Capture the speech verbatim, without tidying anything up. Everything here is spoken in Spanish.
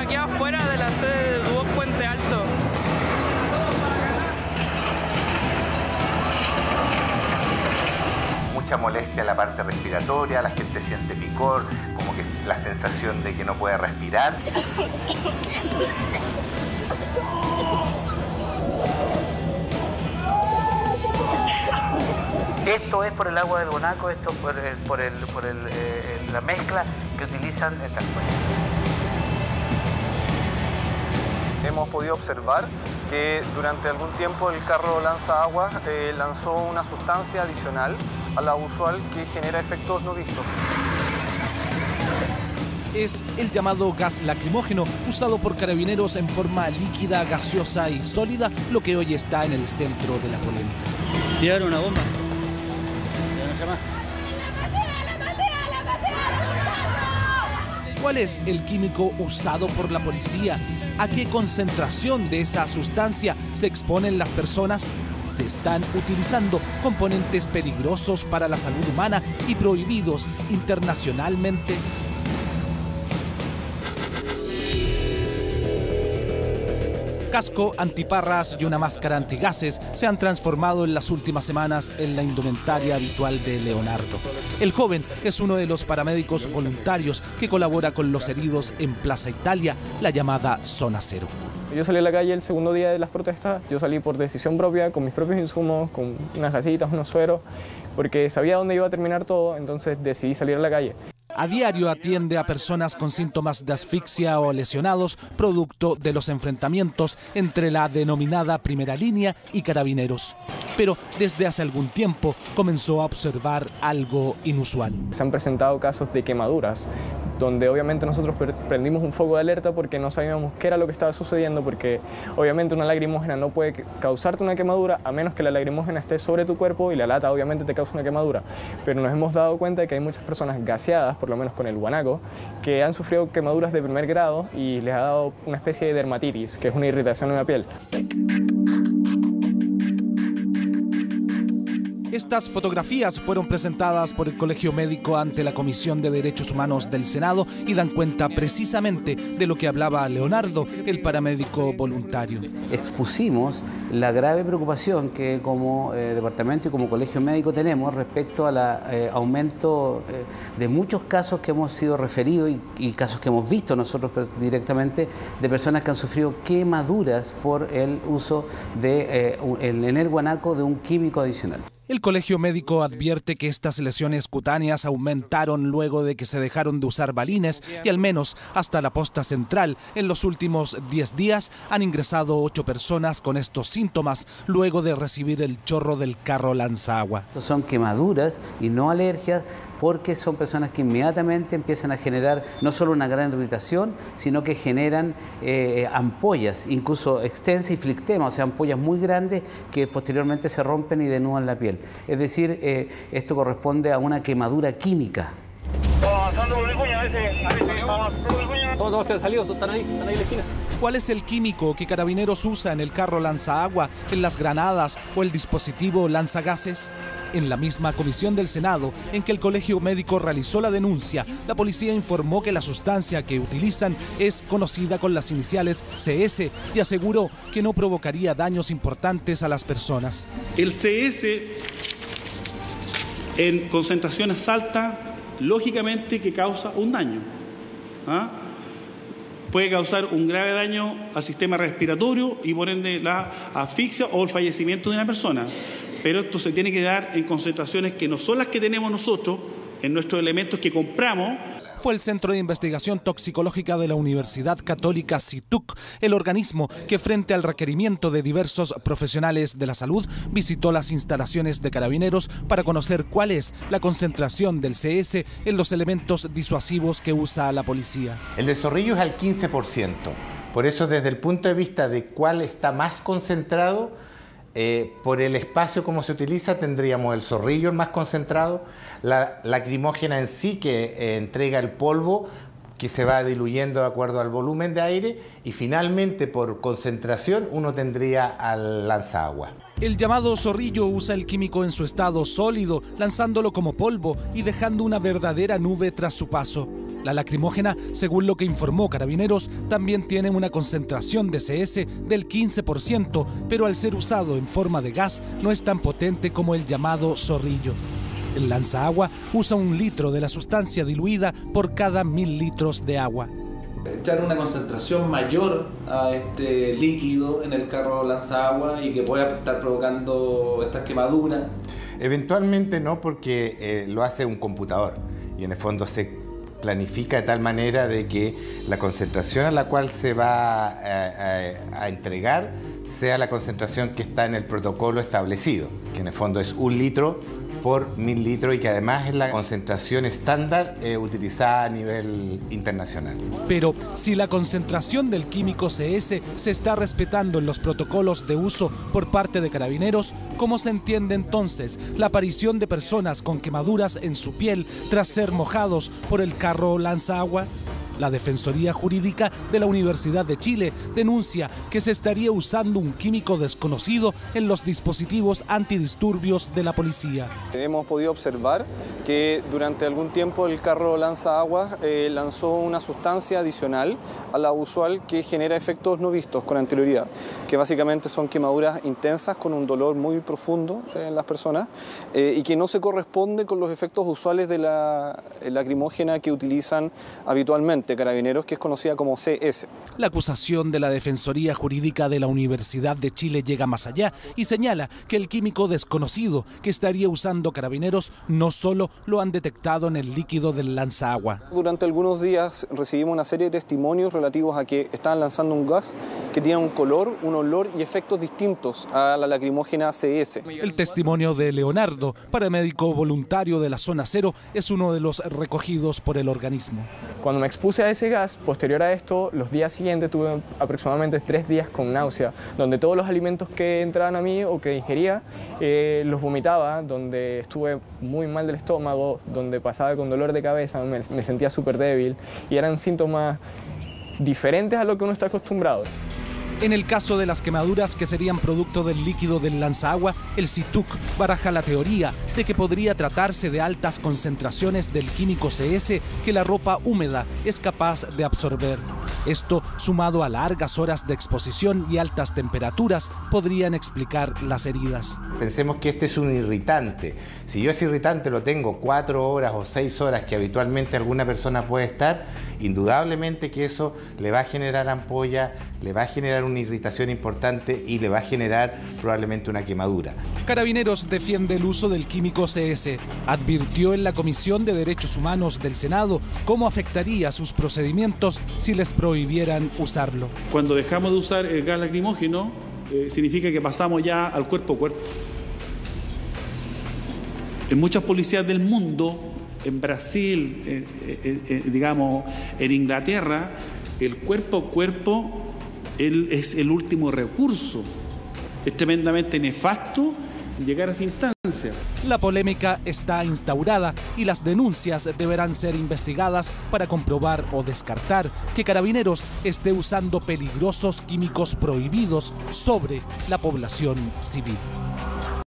aquí afuera de la sede de Duoc Puente Alto. Mucha molestia en la parte respiratoria, la gente siente picor, como que la sensación de que no puede respirar. Esto es por el agua del guanaco, esto por, el, por, el, por el, eh, la mezcla que utilizan estas cosas. Hemos podido observar que durante algún tiempo el carro lanza agua eh, lanzó una sustancia adicional a la usual que genera efectos no vistos. Es el llamado gas lacrimógeno, usado por carabineros en forma líquida, gaseosa y sólida, lo que hoy está en el centro de la polémica. Tiraron una bomba. ¿Cuál es el químico usado por la policía? ¿A qué concentración de esa sustancia se exponen las personas? Se están utilizando componentes peligrosos para la salud humana y prohibidos internacionalmente. Casco, antiparras y una máscara antigases se han transformado en las últimas semanas en la indumentaria habitual de Leonardo. El joven es uno de los paramédicos voluntarios que colabora con los heridos en Plaza Italia, la llamada Zona Cero. Yo salí a la calle el segundo día de las protestas, yo salí por decisión propia, con mis propios insumos, con unas gasitas, unos sueros, porque sabía dónde iba a terminar todo, entonces decidí salir a la calle. A diario atiende a personas con síntomas de asfixia o lesionados, producto de los enfrentamientos entre la denominada primera línea y carabineros. Pero desde hace algún tiempo comenzó a observar algo inusual. Se han presentado casos de quemaduras, donde obviamente nosotros prendimos un foco de alerta porque no sabíamos qué era lo que estaba sucediendo, porque obviamente una lacrimógena no puede causarte una quemadura a menos que la lacrimógena esté sobre tu cuerpo y la lata obviamente te causa una quemadura. Pero nos hemos dado cuenta de que hay muchas personas gaseadas, por lo menos con el guanaco, que han sufrido quemaduras de primer grado y les ha dado una especie de dermatitis, que es una irritación en la piel. Estas fotografías fueron presentadas por el Colegio Médico ante la Comisión de Derechos Humanos del Senado y dan cuenta precisamente de lo que hablaba Leonardo, el paramédico voluntario. Expusimos la grave preocupación que como eh, departamento y como colegio médico tenemos respecto al eh, aumento eh, de muchos casos que hemos sido referidos y, y casos que hemos visto nosotros directamente de personas que han sufrido quemaduras por el uso de, eh, el, en el guanaco de un químico adicional. El Colegio Médico advierte que estas lesiones cutáneas aumentaron luego de que se dejaron de usar balines y al menos hasta la posta central en los últimos diez días han ingresado ocho personas con estos síntomas luego de recibir el chorro del carro lanzaagua. Son quemaduras y no alergias, porque son personas que inmediatamente empiezan a generar no solo una gran irritación, sino que generan eh, ampollas, incluso extensas y flictema, o sea, ampollas muy grandes que posteriormente se rompen y denudan la piel. Es decir, eh, esto corresponde a una quemadura química. Todos se han salido, están ahí, están ahí en la esquina. ¿Cuál es el químico que Carabineros usa en el carro lanzaagua, en las granadas o el dispositivo lanzagases? En la misma comisión del Senado en que el Colegio Médico realizó la denuncia, la policía informó que la sustancia que utilizan es conocida con las iniciales C S y aseguró que no provocaría daños importantes a las personas. El C S en concentraciones altas, lógicamente que causa un daño. ¿Ah? Puede causar un grave daño al sistema respiratorio y por ende la asfixia o el fallecimiento de una persona. Pero esto se tiene que dar en concentraciones que no son las que tenemos nosotros en nuestros elementos que compramos. Fue el Centro de Investigación Toxicológica de la Universidad Católica C I T U C, el organismo que frente al requerimiento de diversos profesionales de la salud visitó las instalaciones de Carabineros para conocer cuál es la concentración del C S en los elementos disuasivos que usa la policía. El de zorrillo es al quince por ciento, por eso desde el punto de vista de cuál está más concentrado, Eh, por el espacio como se utiliza tendríamos el zorrillo el más concentrado, la lacrimógena en sí que eh, entrega el polvo que se va diluyendo de acuerdo al volumen de aire y finalmente por concentración uno tendría al lanzaagua. El llamado zorrillo usa el químico en su estado sólido, lanzándolo como polvo y dejando una verdadera nube tras su paso. La lacrimógena, según lo que informó Carabineros, también tiene una concentración de C S del quince por ciento, pero al ser usado en forma de gas no es tan potente como el llamado zorrillo. El lanzaagua usa un litro de la sustancia diluida por cada mil litros de agua. Echar una concentración mayor a este líquido en el carro lanzaagua y que pueda estar provocando estas quemaduras. Eventualmente no, porque eh, lo hace un computador y en el fondo se planifica de tal manera de que la concentración a la cual se va a, a, a entregar sea la concentración que está en el protocolo establecido, que en el fondo es un litro por mil litros y que además es la concentración estándar eh, utilizada a nivel internacional. Pero si la concentración del químico C S se está respetando en los protocolos de uso por parte de Carabineros, ¿cómo se entiende entonces la aparición de personas con quemaduras en su piel tras ser mojados por el carro lanzaagua? La Defensoría Jurídica de la Universidad de Chile denuncia que se estaría usando un químico desconocido en los dispositivos antidisturbios de la policía. Hemos podido observar que durante algún tiempo el carro lanzaagua eh, lanzó una sustancia adicional a la usual que genera efectos no vistos con anterioridad, que básicamente son quemaduras intensas con un dolor muy profundo en las personas eh, y que no se corresponde con los efectos usuales de la lacrimógena que utilizan habitualmente Carabineros, que es conocida como C S. La acusación de la Defensoría Jurídica de la Universidad de Chile llega más allá y señala que el químico desconocido que estaría usando Carabineros no solo lo han detectado en el líquido del lanzaagua. Durante algunos días recibimos una serie de testimonios relativos a que estaban lanzando un gas que tiene un color, un olor y efectos distintos a la lacrimógena C S. El testimonio de Leonardo, paramédico voluntario de la Zona Cero, es uno de los recogidos por el organismo. Cuando me expuse a ese gas, posterior a esto, los días siguientes tuve aproximadamente tres días con náusea, donde todos los alimentos que entraban a mí o que ingería eh, los vomitaba, donde estuve muy mal del estómago, donde pasaba con dolor de cabeza, me, me sentía súper débil y eran síntomas diferentes a lo que uno está acostumbrado. En el caso de las quemaduras que serían producto del líquido del lanzaagua, el CITUC baraja la teoría de que podría tratarse de altas concentraciones del químico C S que la ropa húmeda es capaz de absorber. Esto, sumado a largas horas de exposición y altas temperaturas, podrían explicar las heridas. Pensemos que este es un irritante. Si yo ese irritante lo tengo cuatro horas o seis horas que habitualmente alguna persona puede estar, indudablemente que eso le va a generar ampolla, le va a generar una irritación importante y le va a generar probablemente una quemadura. Carabineros defiende el uso del químico C S. Advirtió en la Comisión de Derechos Humanos del Senado cómo afectaría sus procedimientos si les prohibieran usarlo. Cuando dejamos de usar el gas lacrimógeno, eh, significa que pasamos ya al cuerpo a cuerpo. En muchas policías del mundo, en Brasil, eh, eh, eh, digamos, en Inglaterra, el cuerpo a cuerpo él es el último recurso. Es tremendamente nefasto llegar a esa instancia. La polémica está instaurada y las denuncias deberán ser investigadas para comprobar o descartar que Carabineros esté usando peligrosos químicos prohibidos sobre la población civil.